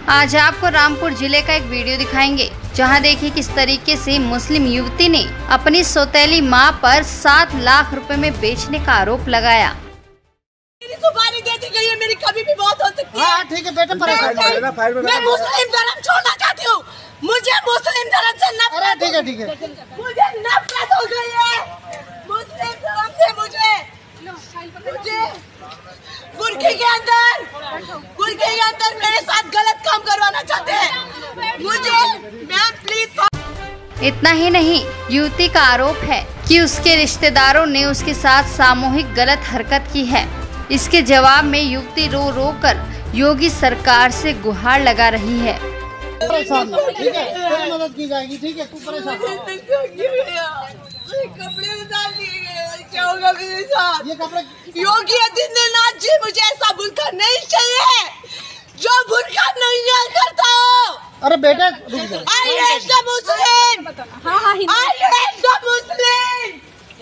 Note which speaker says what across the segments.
Speaker 1: आज आपको रामपुर जिले का एक वीडियो दिखाएंगे, जहां देखिए किस तरीके से मुस्लिम युवती ने अपनी सौतेली मां पर 7 लाख रुपए में बेचने का आरोप लगाया।
Speaker 2: मेरी सुपारी दे दी गई है, मेरी कभी भी मौत हो सकती है।
Speaker 3: हाँ ठीक है बेटा,
Speaker 2: मैं मुस्लिम धर्म छोड़ना चाहती हूँ, मुझे मुस्लिम धर्म से नफरत।
Speaker 3: ठीक है
Speaker 2: मुझे नफरत हो गई है मुस्लिम धर्म से। मुझे बुरके के अंदर मेरे साथ गलत काम करवाना चाहते हैं। मुझे मैम प्लीज।
Speaker 1: इतना ही नहीं, युवती का आरोप है कि उसके रिश्तेदारों ने उसके साथ सामूहिक गलत हरकत की है। इसके जवाब में युवती रो रो कर योगी सरकार से गुहार लगा रही है।
Speaker 3: परेशान है, ठीक है, तेरी मदद की जाएगी, ठीक है, तू परेशान
Speaker 2: कपड़े उतार दिए गए, क्या होगा मेरे साथ?
Speaker 3: ये कपड़े
Speaker 2: योगी आदित्यनाथ जी, मुझे ऐसा बुरका नहीं चाहिए जो बुरका नहीं करता हो।
Speaker 3: अरे बेटा रुक जा।
Speaker 2: I hate the Muslim. I hate the Muslim.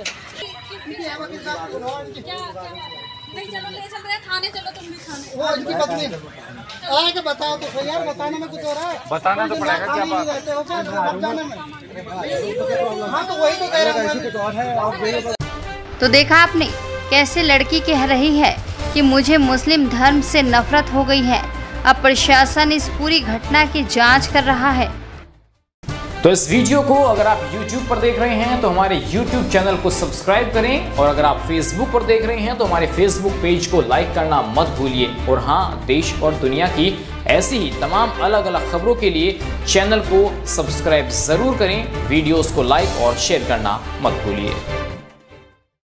Speaker 4: नहीं चलो, ले चल रहे थाने, चलो तुम भी थाने।
Speaker 3: वो इनकी पत्नी आए के बताओ तो सही यार, बताने में कुछ हो रहा है।
Speaker 5: बताना तो पड़ेगा, क्या बात
Speaker 3: रहते हो क्या बताने में? हाँ तो वही तो कह रहा हूँ।
Speaker 1: तो देखा आपने कैसे लड़की कह रही है कि मुझे मुस्लिम धर्म से नफरत हो गई है। अब प्रशासन इस पूरी घटना की जांच कर रहा है।
Speaker 6: तो इस वीडियो को अगर आप YouTube पर देख रहे हैं तो हमारे YouTube चैनल को सब्सक्राइब करें, और अगर आप Facebook पर देख रहे हैं तो हमारे Facebook पेज को लाइक करना मत भूलिए। और हाँ, देश और दुनिया की ऐसी ही तमाम अलग अलग खबरों के लिए चैनल को सब्सक्राइब जरूर करें, वीडियोस को लाइक और शेयर करना मत भूलिए।